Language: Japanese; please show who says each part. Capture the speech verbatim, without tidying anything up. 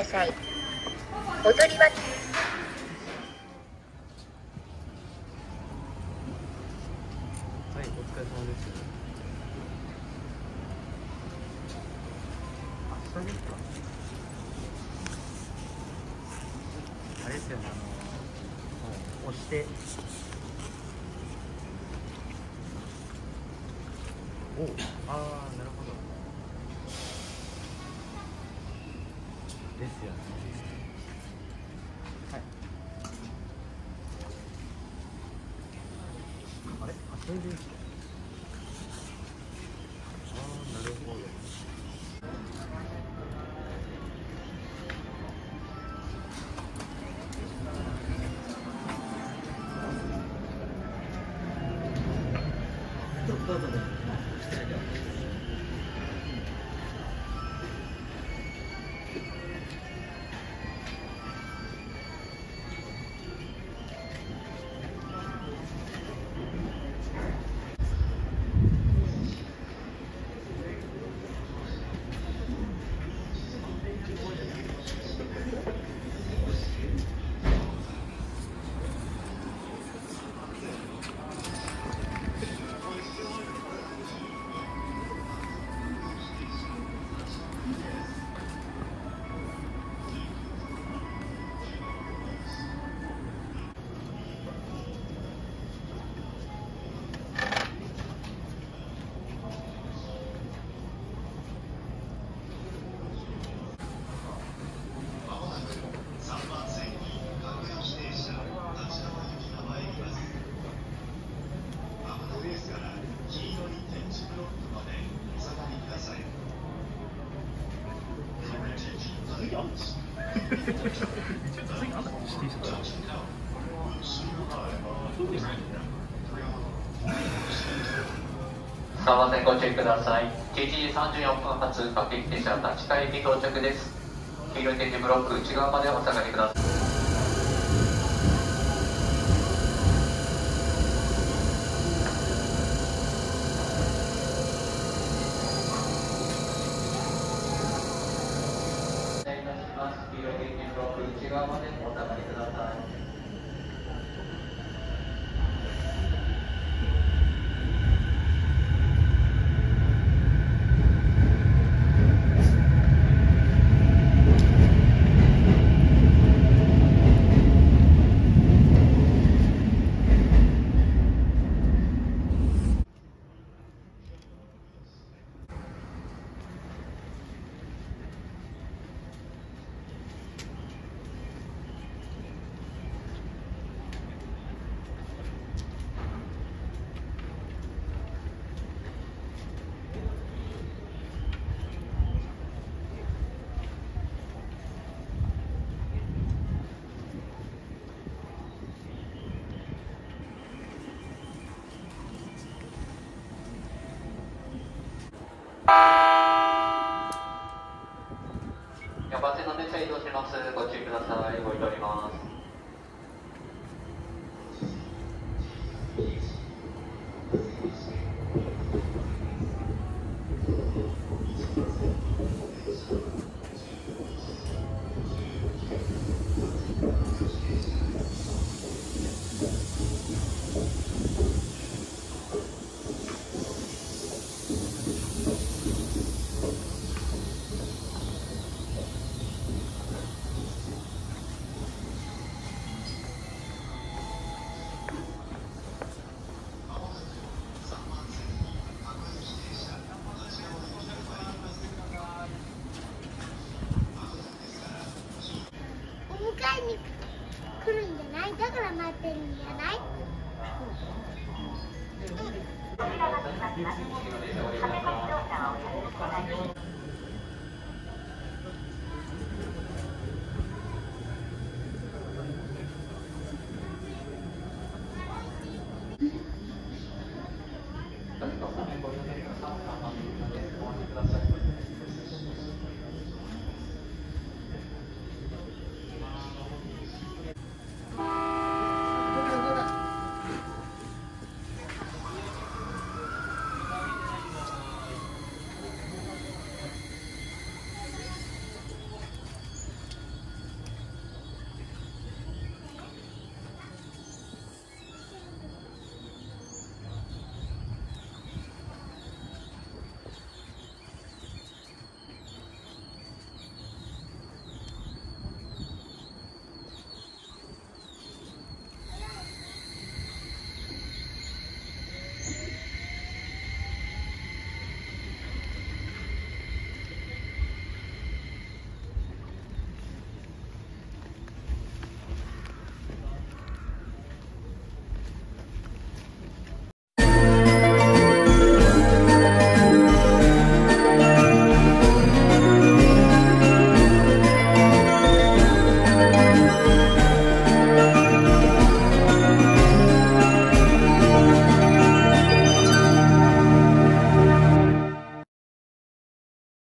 Speaker 1: さい。踊りは
Speaker 2: はい、お疲れ様です。あ、下ですか。あれですよね、あの、押して。おう、ああ、なるほど。ですよね。はい。あれ、あ、それでいいですか。ああ、なるほど。どうぞどうぞ。
Speaker 3: すみません、ご注意ください。じゅういちじさんじゅうよんぷん発各駅停車立川駅到着です。黄色い点字ブロック内側までお下がりください。お願いいたします。黄色い点字ブロック内側までお下がりください。よんばん線の電車移動します。ご注意ください。動いております。
Speaker 1: 迎えに来るんじゃない？だから待ってるんじゃない？扉が閉まります。発車自動車はおやめください。